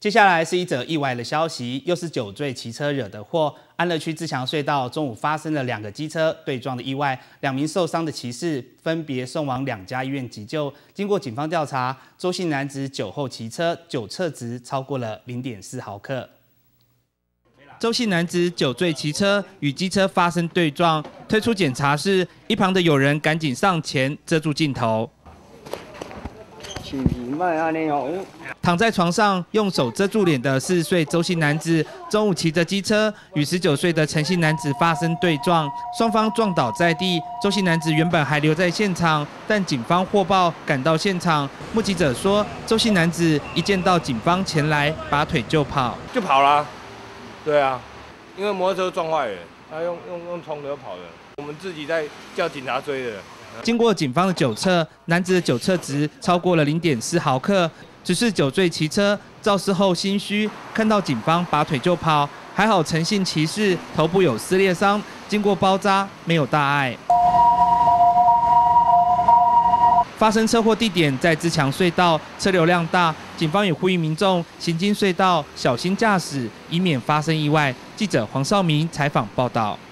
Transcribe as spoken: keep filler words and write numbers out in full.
接下来是一则意外的消息，又是酒醉骑车惹的祸。安乐区自强隧道中午发生了两个机车对撞的意外，两名受伤的骑士分别送往两家医院急救。经过警方调查，周姓男子酒后骑车，酒测值超过了 零点四毫克。周姓男子酒醉骑车与机车发生对撞，推出检查室，一旁的友人赶紧上前遮住镜头。 躺在床上用手遮住脸的四十岁周姓男子，中午骑着机车与十九岁的陈姓男子发生对撞，双方撞倒在地。周姓男子原本还留在现场，但警方获报赶到现场。目击者说，周姓男子一见到警方前来，拔腿就跑， 就跑啦。对啊，因为摩托车撞坏了，他用用用冲的跑的，我们自己在叫警察追的。 经过警方的酒测，男子的酒测值超过了 零点四毫克，只是酒醉骑车，肇事后心虚，看到警方拔腿就跑，还好陈姓骑士头部有撕裂伤，经过包扎没有大碍。发生车祸地点在自强隧道，车流量大，警方也呼吁民众行经隧道小心驾驶，以免发生意外。记者黄少明采访报道。